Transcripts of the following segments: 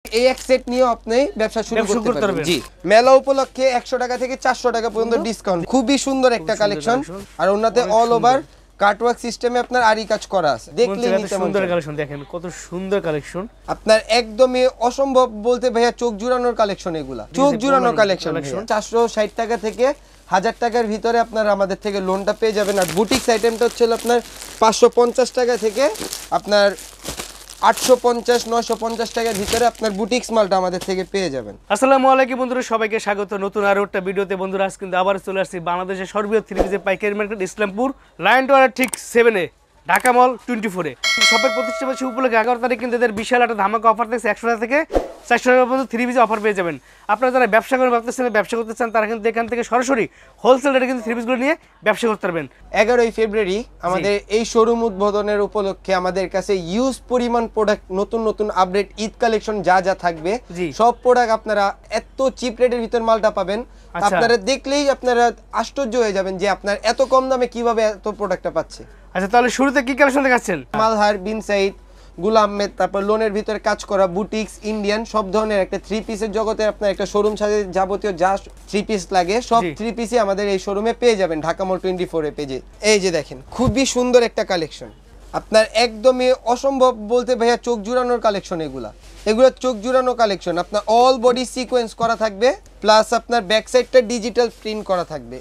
এই এক সেট নিয়ে আপনি ব্যবসা শুরু করতে পারবেন। জি, মেলা উপলক্ষে 100 টাকা থেকে 400 টাকা পর্যন্ত ডিসকাউন্ট। খুবই সুন্দর একটা কালেকশন, আর ওনাতে অল ওভার কাটওয়ার্ক সিস্টেমে আপনার আরি কাজ করা আছে। দেখলেই নিতে মন সুন্দর কালেকশন, দেখেন কত সুন্দর কালেকশন। আপনার একদমই অসম্ভব বলতে ভাইয়া, চোখ জুড়ানোর কালেকশন। এগুলা চোখ জুড়ানো কালেকশন। 460 টাকা থেকে 1000 টাকার ভিতরে আপনারা আমাদের থেকে লোনটা পেয়ে যাবেন। আর বুটিক্স আইটেমটা হচ্ছে আপনার 550 টাকা থেকে আপনার 850 950 টাকার ভিতরে আপনার বুটিক্স মালটা আমাদের থেকে পেয়ে যাবেন। আসসালামু আলাইকুম বন্ধুরা, সবাইকে স্বাগত নতুন আরো একটা ভিডিওতে। বন্ধুরা আজ কিন্তু আবার চলে আসছি বাংলাদেশের সর্ববৃহৎ থ্রি পিসের পাইকারি মার্কেট ইসলামপুর লাইন টাওয়ারের ঠিক 7-এ, ঢাকা মল 24-এ। শপের প্রতিষ্ঠা বার্ষিকী উপলক্ষে 11 তারিখ কিন্তু এদের বিশাল একটা ধামাকা অফার থাকছে। 100 টাকা থেকে 400 টাকা পর্যন্ত থ্রি পিসে অফার পেয়ে যাবেন। আপনারা যারা ব্যবসা করে ভাবতেছেন, ব্যবসা করতে চান, তারা কিন্তু এখান থেকে সরাসরি হোলসেল রেটে কিন্তু থ্রি পিসগুলো নিয়ে ব্যবসা করতে পারবেন। 11ই ফেব্রুয়ারি আমাদের এই শোরুম উদ্বোধনের উপলক্ষে আমাদের কাছে ইউজ পরিমাণ প্রোডাক্ট, নতুন নতুন আপডেট ঈদ কালেকশন যা যা থাকবে, সব প্রোডাক্ট আপনারা এত চিপ রেটের ভিতর মালটা পাবেন। আপনারা দেখলেই আপনারা আশ্চর্য হয়ে যাবেন যে আপনার এত কম দামে কিভাবে এত প্রোডাক্টটা পাচ্ছে। আচ্ছা, তাহলে শুরুতে কি কালেকশন দেখাচ্ছেন? মালহার, বিন সাইদ, গুলাম আহমেদ, তারপর লোনের ভিতরে কাজ করা বুটিক্স, ইন্ডিয়ান সব ধরনের একটা থ্রি পিসের জগতে আপনার একটা শোরুম সাজে যাবতীয় যা থ্রি পিস লাগে সব থ্রি পিসই আমাদের এই শোরুমে পেয়ে যাবেন। ঢাকা মল 24-এ পেজে এই যে দেখেন, খুবই সুন্দর একটা কালেকশন। আপনার একদমই অসম্ভব বলতে ভাইয়া, চোখ জুড়ানোর কালেকশন। এগুলো চোখ জুড়ানো কালেকশন। আপনার অল বডি সিকোয়েন্স করা থাকবে, প্লাস আপনার ব্যাক সাইডটা ডিজিটাল প্রিন্ট করা থাকবে।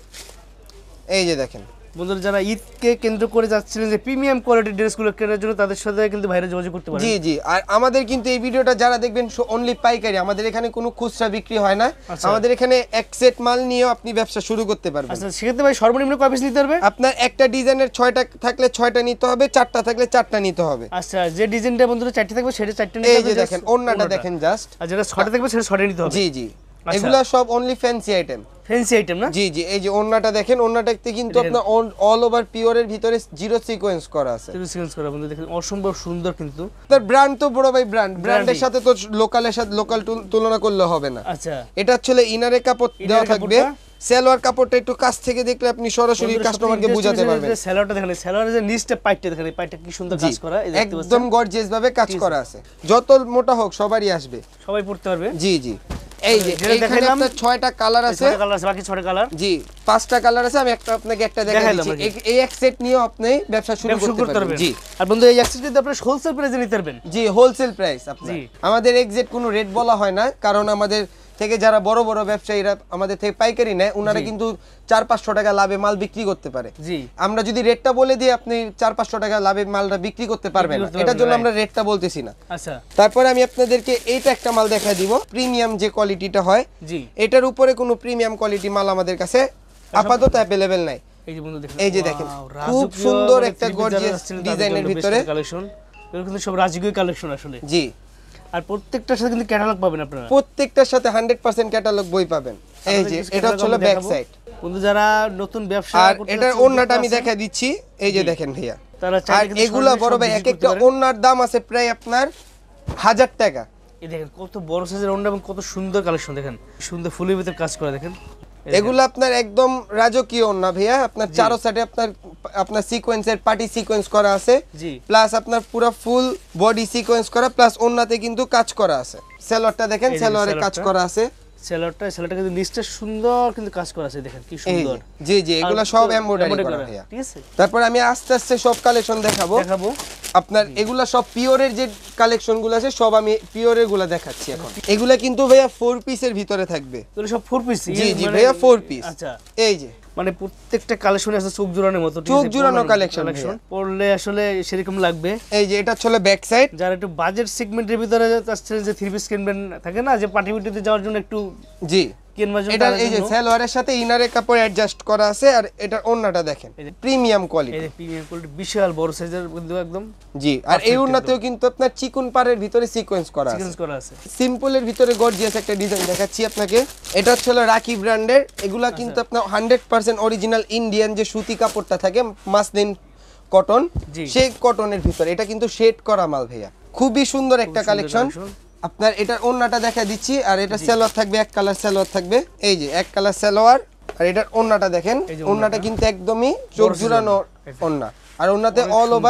এই যে দেখেন বন্ধুরা, যারা ঈদকে কেন্দ্র করে যাচ্ছিলেন যে প্রিমিয়াম কোয়ালিটির ড্রেসগুলো কেনার জন্য, তাদের সাথে কিন্তু বাইরে যোগাযোগ করতে পারেন। জি জি, আর আমাদের কিন্তু এই ভিডিওটা যারা দেখবেন অনলি পাইকারি, আমাদের এখানে কোনো খুচরা বিক্রি হয় না। আমাদের এখানে এক সেট মাল নিয়েও আপনি ব্যবসা শুরু করতে পারবেন। আচ্ছা, সেক্ষেত্রে ভাই সর্বনিম্ন কয় পিস নিতে হবে? আপনার একটা ডিজাইনের 6টা থাকলে 6টা নিতে হবে, 4টা থাকলে 4টা নিতে হবে। আচ্ছা, যে ডিজাইনটা বন্ধুরা 4টা থাকবে সেটা 4টা নিতে হবে। এই যে দেখেন ওন্নাটা দেখেন জাস্ট, আর যেটা 6টা থাকবে সেটা 6টা নিতে হবে। জি জি, এগুলা সব only fancy item. Fancy item না? জি জি, এই যে ওন্নাটা দেখেন, ওন্নাটাতে কিন্তু আপনার অল ওভার পিওরের ভিতরে জিরো সিকোয়েন্স করা আছে। জিরো সিকোয়েন্স করা বন্ধু, দেখেন অসম্ভব সুন্দর। কিন্তু তার ব্র্যান্ড তো বড় ভাই, ব্র্যান্ডের সাথে তো লোকালের সাথে লোকাল তুলনা করলে হবে না। আচ্ছা, এটা আসলে ইনারে কাপড় দেওয়া থাকবে। সালোয়ার কাপড়টা একটু কাছ থেকে দেখলে আপনি সরাসরি কাস্টমারকে বুঝাতে পারবেন। সালোয়ারটা দেখেন, সালোয়ারের যে নিচটা পাইটটা দেখেন, এই পাইটটা কি সুন্দর কাজ করা, একদম গর্জিয়াস ভাবে কাজ করা আছে। যত মোটা হোক সবারই আসবে, সবাই পড়তে পারবে। জি জি, এই যে এখানে আপনার 6টা কালার আছে। 6টা কালার আছে, বাকি 6টা কালার। জি, 5টা কালার আছে। আমি আপনাকে একটা দেখাই দিচ্ছি। এই এক সেট নিয়ে আপনি ব্যবসা শুরু করতে পারবেন। জি, আর বন্ধু এই এক সেট যদি আপনি হোলসেল প্রাইসে নিতে পারবেন। জি, হোলসেল প্রাইস আপনি। আমাদের এক্সাক্ট কোনো রেট বলা হয় না, কারণ আমাদের থেকে যারা বড় বড় ব্যবসায়ীরা আমাদের থেকে পাইকারি নেয়, ওনারা কিন্তু 400-500 টাকা লাভে মাল বিক্রি করতে পারে। জি, আমরা যদি রেটটা বলে দিই, আপনি 400-500 টাকা লাভে মালটা বিক্রি করতে পারবেন না, এটার জন্য আমরা রেটটা বলতেছি না। আচ্ছা, তারপরে আমি আপনাদেরকে এইটা একটা মাল দেখাই দিব, প্রিমিয়াম যে কোয়ালিটিটা হয়। জি, এটার উপরে কোনো প্রিমিয়াম কোয়ালিটি মাল আমাদের কাছে আপাতত अवेलेबल নাই। এই যে বন্ধু দেখেন, এই যে দেখেন খুব সুন্দর একটা গর্জিয়াস ডিজাইনের ভিতরে কালেকশন। এগুলো কিন্তু সব রাজকীয় কালেকশন আসলে। জি, আর প্রত্যেকটার সাথে কিন্তু ক্যাটালগ পাবেন আপনারা। প্রত্যেকটার সাথে 100% ক্যাটালগ বই পাবেন। এই যে এটা হচ্ছে ব্যাক সাইড। বন্ধু যারা নতুন ব্যবসা করতে, আর এটার ওন্নাটা আমি দেখাই দিচ্ছি। এই যে দেখেন ভাইয়া, তারা আর এগুলা বড় ভাই এক একটা ওন্নার দাম আছে প্রায় আপনার 1000 টাকা। এই দেখেন কত বড় সাইজের ওন্না এবং কত সুন্দর কালেকশন। দেখেন সুন্দর ফুলের ভিতর কাজ করা। দেখেন এগুলো আপনার একদম রাজকীয় ওন্না ভাইয়া। আপনার চারো সাইডে আপনার সিকোয়েন্সের পার্টি সিকোয়েন্স করা আছে, প্লাস আপনার পুরো ফুল বডি সিকোয়েন্স করা, প্লাস ওন্নাতে কিন্তু কাজ করা আছে। সালোয়ারটা দেখেন, সালোয়ারে কাজ করা আছে। সালোয়ারটা কিন্তু নিচটা সুন্দর কিন্তু কাজ করা আছে। দেখেন কি সুন্দর। জি জি, এগুলো সব এমব্রয়ডারি করা ভাইয়া। ঠিক আছে, তারপর আমি আস্তে আস্তে সব কালেকশন দেখাবো। আপনার এগুলা সব পিওরের যে কালেকশনগুলো আছে, সব আমি পিওরের গুলা দেখাচ্ছি এখন। এগুলা কিন্তু ভাইয়া 4 পিসের ভিতরে থাকবে। এগুলো সব 4 পিস? জি জি ভাইয়া, 4 পিস। আচ্ছা, এই যে মানে প্রত্যেকটা কালেকশনে আছে চোখ জোড়ানোর মতো। চোখ জোড়ানো কালেকশন পরলে আসলে সেরকম লাগবে। এই যে এটা হচ্ছে ব্যাক সাইড। যারা একটু বাজেট সেগমেন্টের ভিতরে যাচ্ছেন, যে থ্রি পিস কিনবেন, থাকে না যে পার্টি পিটিতে যাওয়ার জন্য একটু, জি, এটা এই যে সালোয়ারের সাথে ইনারে কাপড় অ্যাডজাস্ট করা আছে। আর এটা ওন্নাটা দেখেন, প্রিমিয়াম কোয়ালিটি। এই যে প্রিমিয়াম কোয়ালিটি, বিশাল বড় সাইজের কিন্তু একদম। জি, আর এই ওন্নাতেও কিন্তু আপনার চিকন পাড়ের ভিতরে সিকোয়েন্স করা আছে। সিম্পলের ভিতরে গর্জিয়াস একটা ডিজাইন দেখাচ্ছি আপনাকে। এটা হচ্ছে রাকি ব্র্যান্ডের। এগুলা কিন্তু আপনার 100% অরিজিনাল ইন্ডিয়ান যে সুতি কাপড়টা থাকে, মাসলিন কটন, সেই কটনের ভিতরে। এটা কিন্তু শেড করা মাল ভাইয়া, খুবই সুন্দর একটা কালেকশন। আপনার এটার ওন্নাটা দেখা দিচ্ছি। আর এটা সালোয়ার থাকবে, এক কালার সালোয়ার থাকবে। এই যে এক কালার সালোয়ার। আর এটার ওন্নাটা দেখেন, ওন্নাটা কিন্তু একদমই চোখ জুড়ানো ওন্না। আর ওন্নাতে অল ওভার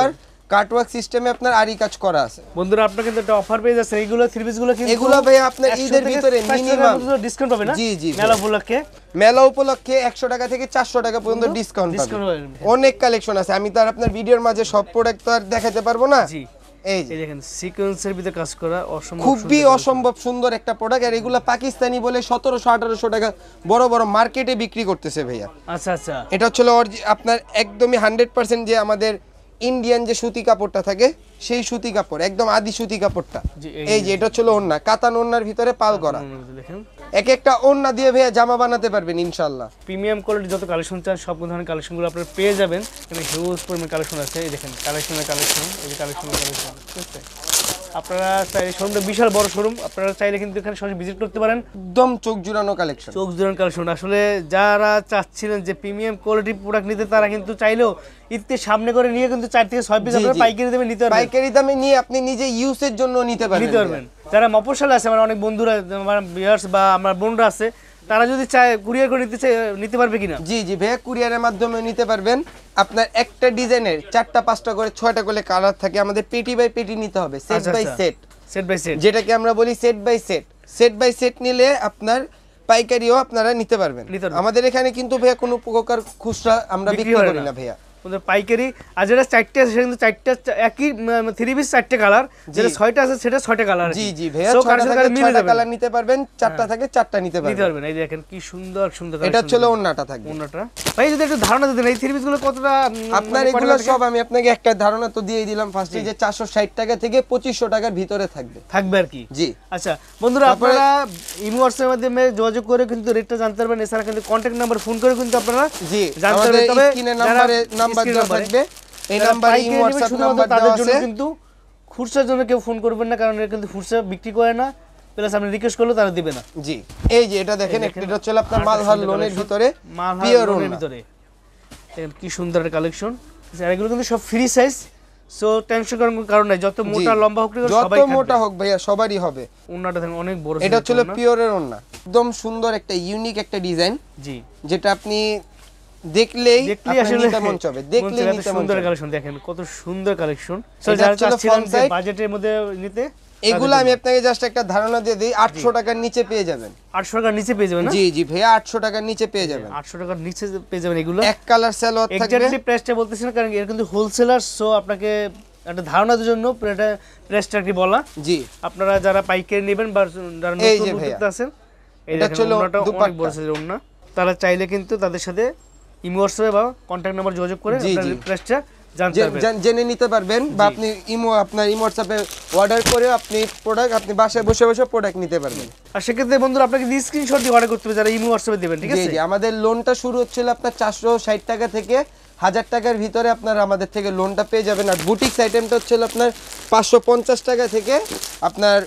কাটওয়ার্ক সিস্টেমে আপনার আরি কাজ করা আছে। বন্ধুরা আপনারা কিন্তু একটা অফার পেয়ে যাচ্ছেন, এইগুলো থ্রি পিস গুলো কিন্তু এগুলো ভাই আপনার ঈদের ভিতরে মিনিমাম ডিসকাউন্ট পাবে না? জি জি মেলা উপলক্ষে মেলা উপলক্ষে 100 টাকা থেকে 400 টাকা পর্যন্ত ডিসকাউন্ট পাবেন। অনেক কালেকশন আছে, আমি তো আর আপনার ভিডিওর মাঝে সব প্রোডাক্ট তো আর দেখাতে পারবো না। জি এই এই দেখেন সিকোয়েন্সের ভিতরে কাজ করা অসম্ভব খুবই অসম্ভব সুন্দর একটা প্রোডাক্ট। আর এগুলা পাকিস্তানি বলে 1700-1800 টাকা বড় বড় মার্কেটে বিক্রি করতেছে ভাইয়া। আচ্ছা আচ্ছা, এটা হচ্ছে আপনার একদমই 100% যে আমাদের ইন্ডিয়ান যে সুতি কাপড়টা থাকে সেই সুতি কাপড়, একদম আদি সুতি কাপড়টা। এই যে এটা হচ্ছে ওড়না, কাতান ওড়নার ভিতরে পাল করা। দেখেন এক একটা ওড়না দিয়ে ভাইয়া জামা বানাতে পারবেন ইনশাআল্লাহ। প্রিমিয়াম কোয়ালিটি যত কালেকশন চান সব ধরনের কালেকশনগুলো আপনারা পেয়ে যাবেন। এখানে হিউজ পরিমাণ কালেকশন আছে। এই দেখেন কালেকশন, এই যে কালেকশন, ঠিক আছে? আপনারা চাইলে শোরুমটা বিশাল বড় শোরুম, আপনারা চাইলে কিন্তু এখানে সরাসরি ভিজিট করতে পারেন। একদম চোখ জুড়ানো কালেকশন, চোখ জুড়ানো কালেকশন। আসলে যারা চাচ্ছিলেন যে প্রিমিয়াম কোয়ালিটি প্রোডাক্ট নিতে, তারা কিন্তু চাইলেও ঈদকে সামনে করে নিয়ে কিন্তু 4 থেকে 6 পিস আপনারা পাইকারি দামে নিতে পারবেন। পাইকারি দামে নিয়ে আপনি নিজে ইউজের জন্য নিতে পারবেন। যারা মফস্বলে আছে, মানে অনেক বন্ধুরা, আমার ভিউয়ার্স বা আমার বোনরা আছে, তারা যদি চায় কুরিয়ার করে নিতে পারবে কিনা? জি জি ভাইয়া, কুরিয়ারের মাধ্যমে নিতে পারবেন। আপনার একটা ডিজাইনের 4টা 5টা করে 6টা করে কালার থাকে। আমাদের পেটি বাই পেটি নিতে হবে, set by set, set by set, যেটাকে আমরা বলি set by set. Set by set নিলে আপনার পাইকারিও আপনারা নিতে পারবেন। আমাদের এখানে কিন্তু ভাইয়া কোনো প্রকার খুচরা আমরা বিক্রি করি না ভাইয়া, আমাদের পাইকারি। আর যেটা 4টে আছে সেটা কিন্তু 4টা একই থ্রি পিস 4টে কালার, যেটা 6টা আছে সেটা 6টে কালার। জি জি ভাইয়া, 6টা কালার নিতে পারবেন, 4টা থাকে 4টা নিতে পারবেন। এই দেখেন কি সুন্দর সুন্দর এটা হচ্ছে ওন্নাটা থাকবে। ওন্নাটা ভাই যদি একটু ধারণা দিতেন এই থ্রি পিস গুলো কতটা আপনার এগুলো সব আমি আপনাকে একটা ধারণা তো দিয়েই দিলাম ফার্স্টে, যে 460 টাকা থেকে 2500 টাকার ভিতরে থাকবে আর কি। জি আচ্ছা বন্ধুরা, আপনারা ইমো হোয়াটসঅ্যাপের মাধ্যমে যোগাযোগ করে কিন্তু রেটটা জানতে পারবেন। এছাড়া কিন্তু কন্টাক্ট নাম্বার ফোন করে কিন্তু আপনারা জি জানতে পারবেন। তবে স্ক্রিনে নাম্বার দেওয়া থাকবে, এই নাম্বারে ইমো হোয়াটসঅ্যাপ নাম্বার দেওয়া আছে। কিন্তু খুচরার জন্য কেউ ফোন করবেন না, কারণ এরা কিন্তু খুচরা বিক্রি করে না, প্লাস আপনি রিকোয়েস্ট করলে তারা দিবে না। জি এই যে এটা দেখেন, এটা হচ্ছে আপনার মালহার লোনের ভিতরে, পিওর লোনের ভিতরে। দেখেন কি সুন্দর একটা কালেকশন। আর এগুলো কিন্তু সব ফ্রি সাইজ, সো টেনশন করার কোনো কারণ নাই। যত মোটা লম্বা হোক, যত মোটা হোক ভাইয়া সবারই হবে। ওন্নাটা দেখেন অনেক বড়, এটা হচ্ছে পিওরের ওন্না, একদম সুন্দর একটা ইউনিক একটা ডিজাইন। জি, যেটা আপনি দেখলেই আসলে নিতে মন চাবে, দেখলেই নিতে মন চাবে। কালেকশন দেখেন কত সুন্দর কালেকশন। সো যারা চাচ্ছিলেন যে বাজেটের মধ্যে নিতে, এগুলো আমি আপনাকে জাস্ট একটা ধারণা দিয়ে দেই, 800 টাকার নিচে পেয়ে যাবেন। 800 টাকার নিচে পেয়ে যাবেন না? জি জি ভাইয়া, 800 টাকার নিচে পেয়ে যাবেন। 800 টাকার নিচে পেয়ে যাবেন এগুলো। এক কালার সালোয়ার থাকবে। এক্স্যাক্টলি প্রাইসটা বলতেছি না, কারণ এর কিন্তু হোলসেলার, সো আপনাকে একটা ধারণা দেওয়ার জন্য এটা প্রাইসটা কি বলা। জি, আপনারা যারা পাইকারি নেবেন বা যারা নতুন উদ্যোক্তা আছেন, এটা হলো অনেক বড় সাইজের ওন্না, তারা চাইলে কিন্তু তাদের সাথে ইমো হোয়াটসঅ্যাপে বা কন্টাক্ট নাম্বার যোগাযোগ করে আপনারা প্রাইসটা জেনে নিতে পারবেন। বা আপনি আপনার ইমো হোয়াটসঅ্যাপে অর্ডার করে আপনি প্রোডাক্ট আপনি বাসায় বসে বসে প্রোডাক্ট নিতে পারবেন। আর সেক্ষেত্রে বন্ধুরা আপনাকে স্ক্রিনশট দিয়ে অর্ডার করতে হবে যারা ইমো হোয়াটসঅ্যাপে দেবেন, ঠিক আছে? জি জি, আমাদের লোনটা শুরু হচ্ছিল আপনার 460 টাকা থেকে 1000 টাকার ভিতরে আপনারা আমাদের থেকে লোনটা পেয়ে যাবেন। আর বুটিক্স আইটেমটা হচ্ছিল আপনার 550 টাকা থেকে আপনার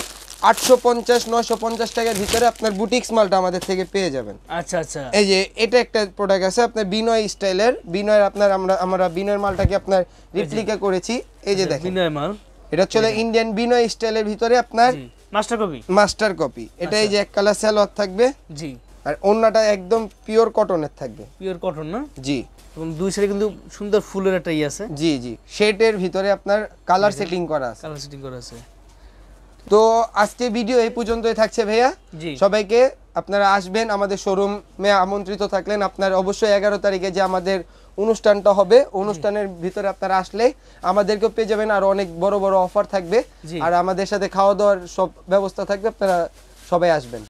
850-950 টাকার ভিতরে আপনার বুটিক্স মালটা আমাদের থেকে পেয়ে যাবেন। আচ্ছা আচ্ছা, এই যে এটা একটা প্রোডাক্ট আছে আপনার বিনয় স্টাইলের, বিনয়ের আপনার আমরা বিনয়ের মালটাকে আপনার রিপ্লিকা করেছি। এই যে দেখেন বিনয় মাল, এটা হচ্ছে ইন্ডিয়ান বিনয় স্টাইলের ভিতরে আপনার মাস্টার কপি। এটা এই যে এক কালার সালোয়ার থাকবে। জি, আর ওন্নাটা একদম পিওর কটনের থাকবে। পিওর কটন না? জি, এবং দুই সাইডে কিন্তু সুন্দর ফুলের একটা আছে। জি জি, শেডের ভিতরে আপনার কালার সেটিং করা আছে। কালার সেটিং করা আছে। তো আজকে ভিডিও এই পর্যন্তই থাকছে ভাইয়া। সবাইকে আপনারা আসবেন, আমাদের শোরুমে আমন্ত্রিত থাকলেন। আপনার অবশ্যই 11 তারিখে যে আমাদের অনুষ্ঠানটা হবে, অনুষ্ঠানের ভিতরে আপনারা আসলে আমাদেরকেও পেয়ে যাবেন। আর অনেক বড় বড় অফার থাকবে, আর আমাদের সাথে খাওয়া দাওয়ার সব ব্যবস্থা থাকবে। আপনারা সবাই আসবেন।